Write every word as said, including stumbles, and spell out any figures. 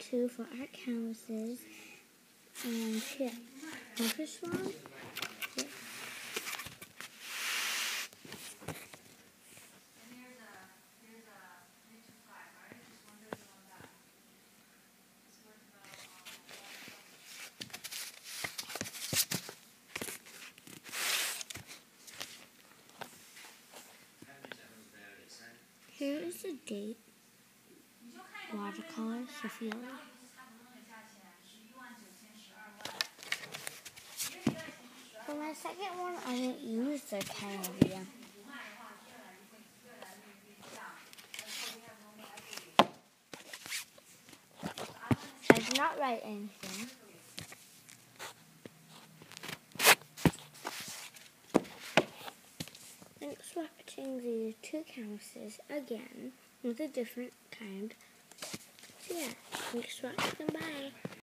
two for art canvases. And here, the first one, here. Here is the date, watercolor, Sophia. For my second one, I didn't use the Canada. I did not write anything. Thanks for watching these two canvases again with a different kind. So yeah, thanks for watching. Bye.